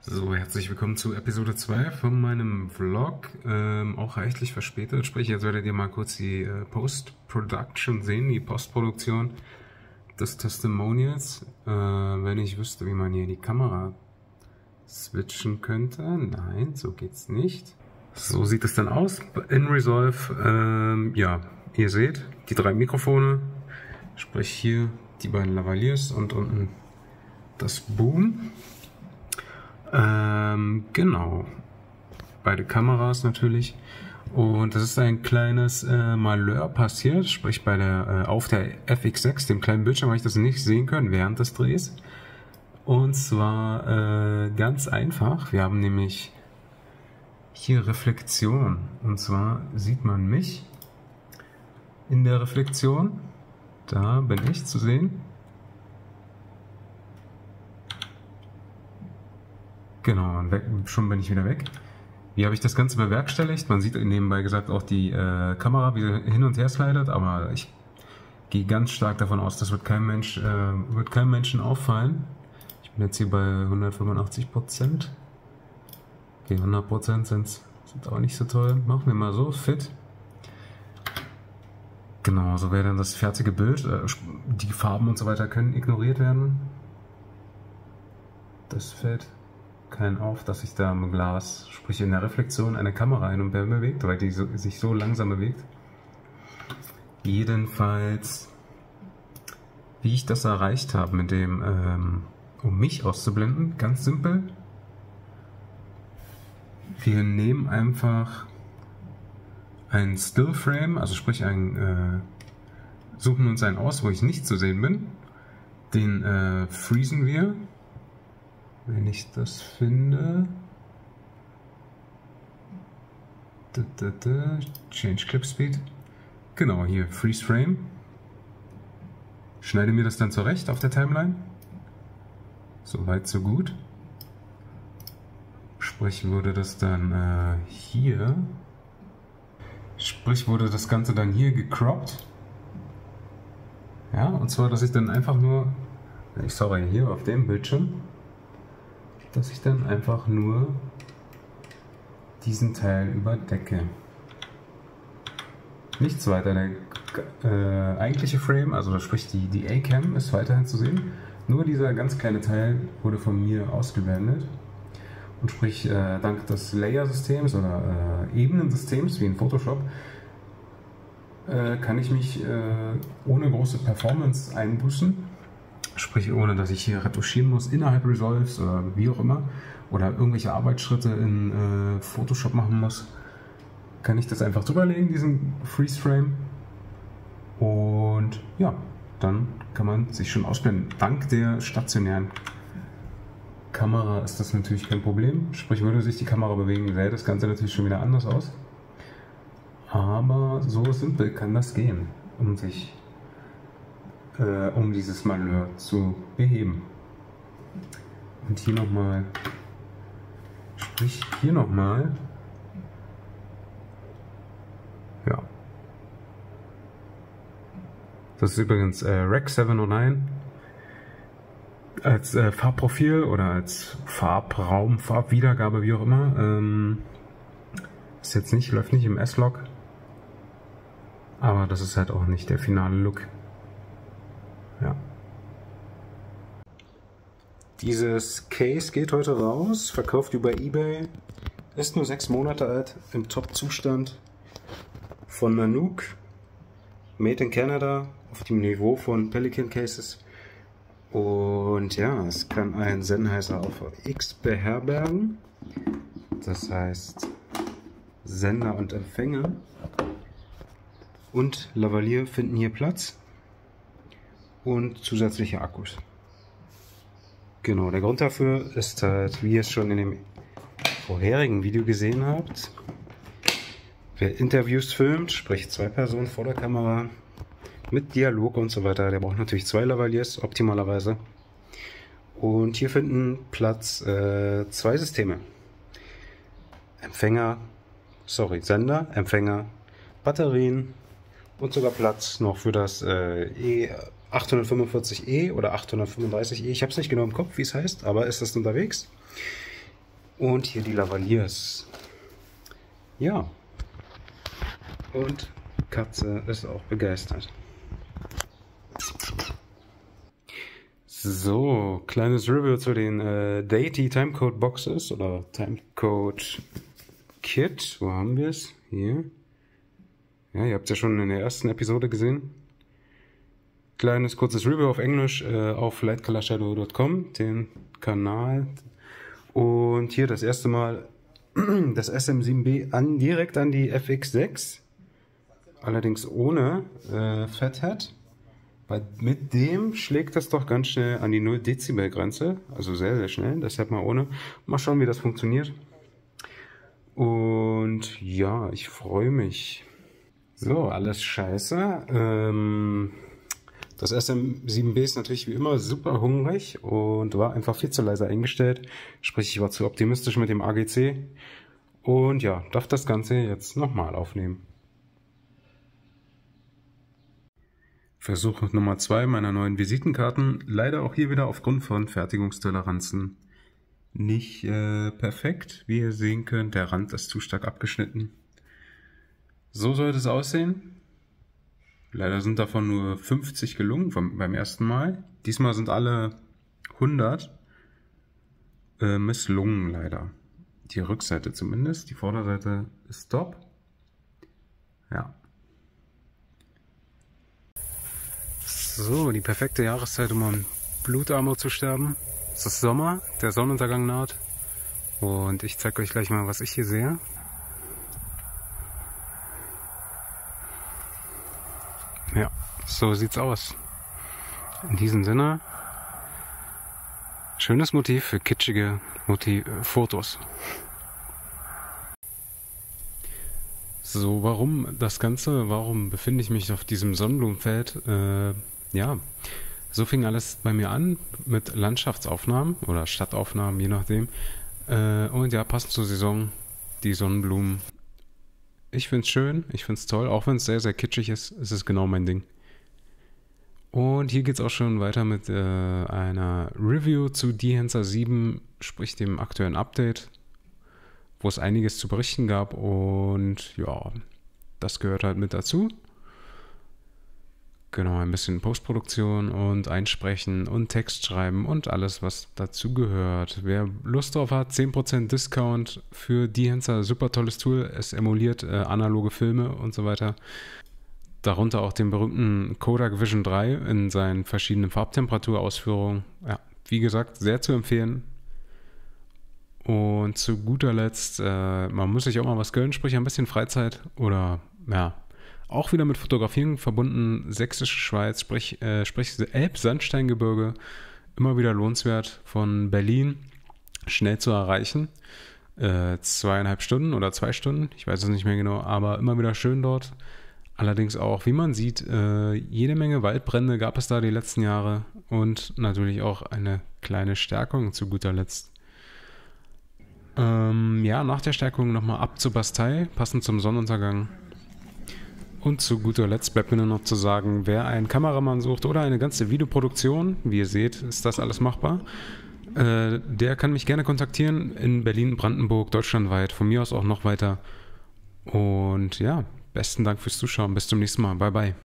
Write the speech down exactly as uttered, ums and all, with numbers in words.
So, herzlich willkommen zu Episode zwei von meinem Vlog, ähm, auch reichlich verspätet, sprich jetzt werdet ihr mal kurz die äh, Post-Production sehen, die Postproduktion des Testimonials, äh, wenn ich wüsste, wie man hier die Kamera switchen könnte. Nein, so geht's nicht. So sieht es dann aus in Resolve. Ähm, ja, ihr seht die drei Mikrofone, sprich hier die beiden Lavaliers und unten das Boom. Ähm, genau. Beide Kameras natürlich. Und das ist ein kleines äh, Malheur passiert, sprich bei der, äh, auf der F X sechs, dem kleinen Bildschirm, habe ich das nicht sehen können während des Drehs. Und zwar äh, ganz einfach. Wir haben nämlich hier Reflexion. Und zwar sieht man mich in der Reflexion. Da bin ich zu sehen. Genau, und weg, schon bin ich wieder weg. Wie habe ich das Ganze bewerkstelligt? Man sieht nebenbei gesagt auch die äh, Kamera, wie sie hin und her slidet, aber ich gehe ganz stark davon aus, das wird kein Mensch, äh, wird keinem Menschen auffallen. Ich bin jetzt hier bei hundertfünfundachtzig Prozent. Okay, hundert Prozent sind, sind auch nicht so toll. Machen wir mal so, fit. Genau, so wäre dann das fertige Bild. Die Farben und so weiter können ignoriert werden. Das fällt keinen auf, dass sich da im Glas, sprich in der Reflexion, eine Kamera hin und her bewegt, weil die so, sich so langsam bewegt. Jedenfalls, wie ich das erreicht habe mit dem, ähm, um mich auszublenden, ganz simpel. Wir nehmen einfach ein Stillframe, also sprich ein, äh, suchen uns einen aus, wo ich nicht zu sehen bin. Den äh, freezen wir. Wenn ich das finde. Da, da, da. Change Clip Speed. Genau, hier Freeze Frame. Schneide mir das dann zurecht auf der Timeline. Soweit, so gut. Sprich, wurde das dann äh, hier. Sprich, wurde das Ganze dann hier gecroppt. Ja, und zwar, dass ich dann einfach nur. Sorry, hier auf dem Bildschirm. Dass ich dann einfach nur diesen Teil überdecke. Nichts weiter. Der äh, eigentliche Frame, also sprich die, die A-Cam, ist weiterhin zu sehen. Nur dieser ganz kleine Teil wurde von mir ausgeblendet. Und sprich, äh, dank des Layer-Systems oder äh, Ebenensystems wie in Photoshop äh, kann ich mich äh, ohne große Performance einbußen. Sprich, ohne dass ich hier retuschieren muss innerhalb Resolves oder wie auch immer oder irgendwelche Arbeitsschritte in äh, Photoshop machen muss, kann ich das einfach drüberlegen, diesen Freeze Frame. Und ja, dann kann man sich schon ausblenden. Dank der stationären Kamera ist das natürlich kein Problem. Sprich, würde sich die Kamera bewegen, sähe das Ganze natürlich schon wieder anders aus. Aber so simpel kann das gehen, um sich Äh, um dieses Malheur zu beheben. Und hier nochmal, sprich hier nochmal, ja. Das ist übrigens äh, Rec siebenhundertneun als äh, Farbprofil oder als Farbraum, Farbwiedergabe, wie auch immer. Ähm, ist jetzt nicht, läuft nicht im S-Log, aber das ist halt auch nicht der finale Look. Ja. Dieses Case geht heute raus, verkauft über eBay, ist nur sechs Monate alt, im Top-Zustand von Nanook, made in Canada, auf dem Niveau von Pelican Cases. Und ja, es kann einen Sennheiser auf X beherbergen, das heißt Sender und Empfänger und Lavalier finden hier Platz. Und zusätzliche Akkus. Genau, der Grund dafür ist halt, wie ihr es schon in dem vorherigen Video gesehen habt, wer Interviews filmt, sprich zwei Personen vor der Kamera, mit Dialog und so weiter, der braucht natürlich zwei Lavaliers, optimalerweise. Und hier finden Platz äh, zwei Systeme. Empfänger, sorry, Sender, Empfänger, Batterien und sogar Platz noch für das äh, E achthundertfünfundvierzig E oder achthundertfünfunddreißig E. Ich habe es nicht genau im Kopf, wie es heißt, aber ist das unterwegs. Und hier die Lavaliers. Ja. Und Katze ist auch begeistert. So, kleines Review zu den äh, Deity Timecode Boxes oder Timecode Kit. Wo haben wir es? Hier. Ja, ihr habt es ja schon in der ersten Episode gesehen. Kleines, kurzes Review auf Englisch äh, auf light color shadow dot com, den Kanal. Und hier das erste Mal das S M sieben B an, direkt an die F X sechs. Allerdings ohne äh, Fathead. Weil mit dem schlägt das doch ganz schnell an die null Dezibel Grenze. Also sehr, sehr schnell. Deshalb mal ohne. Mal schauen, wie das funktioniert. Und ja, ich freue mich. So, alles scheiße. Ähm, das S M sieben B ist natürlich wie immer super hungrig und war einfach viel zu leise eingestellt. Sprich, ich war zu optimistisch mit dem A G C. Und ja, darf das Ganze jetzt nochmal aufnehmen. Versuch Nummer zwei meiner neuen Visitenkarten. Leider auch hier wieder aufgrund von Fertigungstoleranzen nicht äh, perfekt. Wie ihr sehen könnt, der Rand ist zu stark abgeschnitten. So sollte es aussehen. Leider sind davon nur fünfzig gelungen vom, beim ersten Mal. Diesmal sind alle hundert äh, misslungen leider. Die Rückseite zumindest. Die Vorderseite ist top. Ja. So, die perfekte Jahreszeit, um an Blutarmut zu sterben. Es ist Sommer, der Sonnenuntergang naht. Und ich zeige euch gleich mal, was ich hier sehe. Ja, so sieht's aus. In diesem Sinne, schönes Motiv für kitschige Motiv Fotos. So, warum das Ganze? Warum befinde ich mich auf diesem Sonnenblumenfeld? Äh, ja, so fing alles bei mir an mit Landschaftsaufnahmen oder Stadtaufnahmen, je nachdem. Äh, und ja, passend zur Saison, die Sonnenblumen. Ich finde es schön, ich finde es toll, auch wenn es sehr, sehr kitschig ist, ist es genau mein Ding. Und hier geht es auch schon weiter mit äh, einer Review zu Dehancer sieben, sprich dem aktuellen Update, wo es einiges zu berichten gab und ja, das gehört halt mit dazu. Genau, ein bisschen Postproduktion und Einsprechen und Text schreiben und alles, was dazu gehört. Wer Lust drauf hat, zehn Prozent Discount für Dehancer, super tolles Tool. Es emuliert äh, analoge Filme und so weiter. Darunter auch den berühmten Kodak Vision drei in seinen verschiedenen Farbtemperaturausführungen. Ja, wie gesagt, sehr zu empfehlen. Und zu guter Letzt, äh, man muss sich auch mal was gönnen, sprich ein bisschen Freizeit oder ja, auch wieder mit Fotografieren verbunden, Sächsische Schweiz, sprich, äh, sprich Elbsandsteingebirge, immer wieder lohnenswert von Berlin, schnell zu erreichen. Äh, zweieinhalb Stunden oder zwei Stunden, ich weiß es nicht mehr genau, aber immer wieder schön dort. Allerdings auch, wie man sieht, äh, jede Menge Waldbrände gab es da die letzten Jahre und natürlich auch eine kleine Stärkung zu guter Letzt. Ähm, ja, nach der Stärkung nochmal ab zur Bastei, passend zum Sonnenuntergang. Und zu guter Letzt bleibt mir nur noch zu sagen, wer einen Kameramann sucht oder eine ganze Videoproduktion, wie ihr seht, ist das alles machbar, äh, der kann mich gerne kontaktieren in Berlin, Brandenburg, deutschlandweit, von mir aus auch noch weiter. Und ja, besten Dank fürs Zuschauen, bis zum nächsten Mal, bye bye.